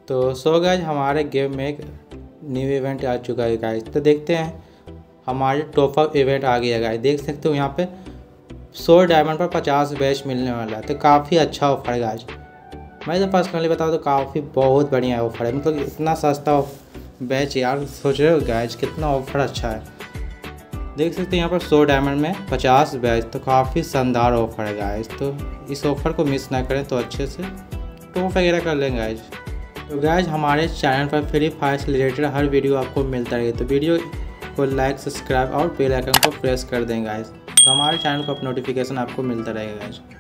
तो so guys हमारे game में एक न्यू इवेंट आ चुका है गाइज। तो देखते हैं हमारे टॉप अप इवेंट आ गया गाइज। देख सकते हो यहाँ पे 100 डायमंड पर 50 बैच मिलने वाला है। तो काफ़ी अच्छा ऑफर है गाइज। मैं तो पर्सनली बताऊँ तो काफ़ी बहुत बढ़िया ऑफर है। मतलब इतना सस्ता बैच यार, सोच रहे हो गाइज कितना ऑफर अच्छा है। देख सकते हैं यहाँ पर 100 डायमंड में 50 बैच। तो काफ़ी शानदार ऑफर है गाइज। तो इस ऑफर को मिस ना करें, तो अच्छे से टॉप वगैरह कर लें गाइज। तो गाइज हमारे चैनल पर फ्री फायर से रिलेटेड हर वीडियो आपको मिलता रहे। तो वीडियो को लाइक, सब्सक्राइब और बेल आइकन को प्रेस कर दें गाइज। तो हमारे चैनल को नोटिफिकेशन आपको मिलता रहेगा गाइज।